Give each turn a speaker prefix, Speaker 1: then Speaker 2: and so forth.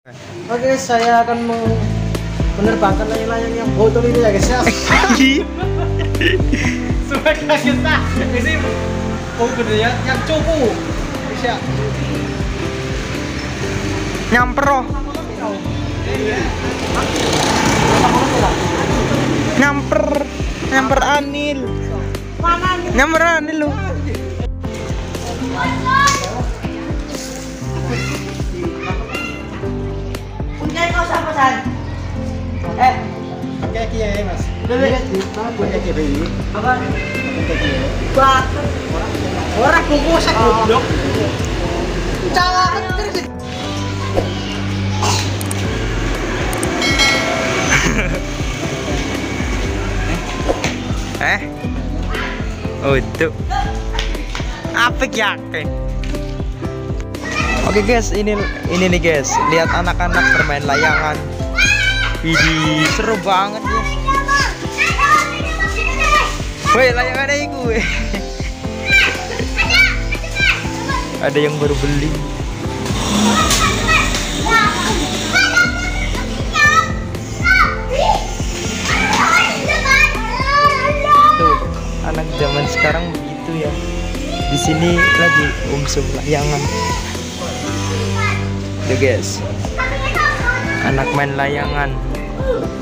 Speaker 1: Oke, saya akan menerbangkan layang-layang yang botol ini ya guys ya. Sudah kita ini gede ya, yang cukup guys ya.
Speaker 2: Nyamper loh. Nyamper anil. Nyamper anil lu.
Speaker 3: Punya kau siapa san?
Speaker 1: Pakai kia ya mas. Pakai kia ini.
Speaker 3: Apa?
Speaker 1: Pakai kia.
Speaker 3: Bak.
Speaker 1: Orang kukusak goblok.
Speaker 3: Jangan terus.
Speaker 2: Untuk apik yakin. Oke guys, ini nih guys, lihat anak-anak bermain layangan. Widih, seru banget ya. Woi, layangannya itu. Ada yang baru beli. Tuh, anak zaman sekarang begitu ya. Di sini lagi layangan. Tuh guys, anak main layangan.